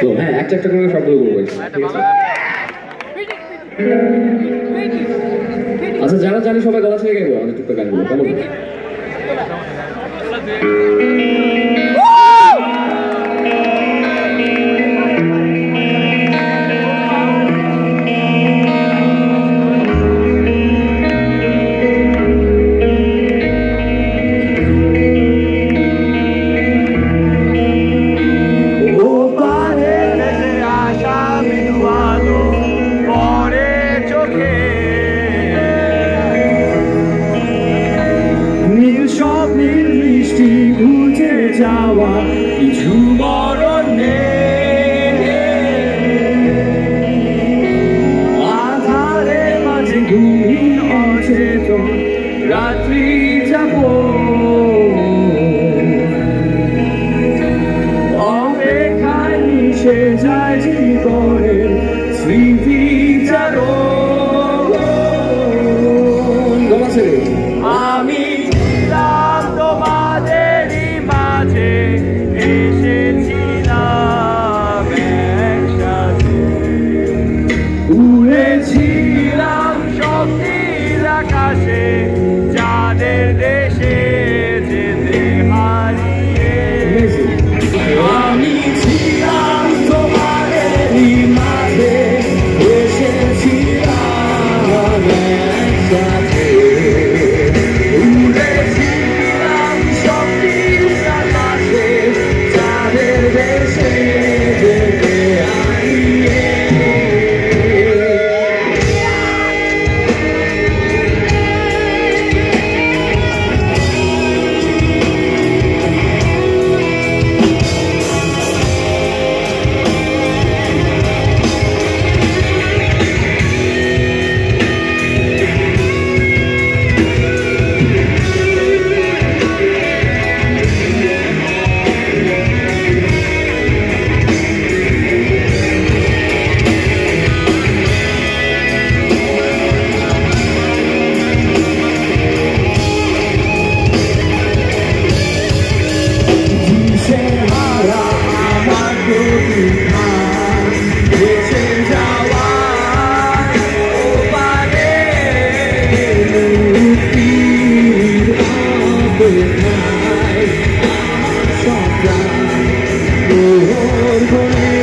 তো হ্যাঁ একটা একটা করে সবগুলো করবো আচ্ছা যারা জানি সবাই গলা ছেড়ে গেবো আমাদের টুকটা গানগুলো কেমন যাওয়া কিছু মরণ আধারে মাঝে ঘুমিন অচেতন রাত্রি যাব অপেক্ষায় মিশে যায় জীবনের স্মৃতি চারো আমি তোমাদেরই মাঝে এসেছিলাম একসাথে উড়েছিলাম স্বপ্নের আকাশে যাদের দেশে যেতে হারিয়ে আমি ছিলাম তোমাদেরই মাঝে এসেছিলাম একসাথে Good night, I'm so glad.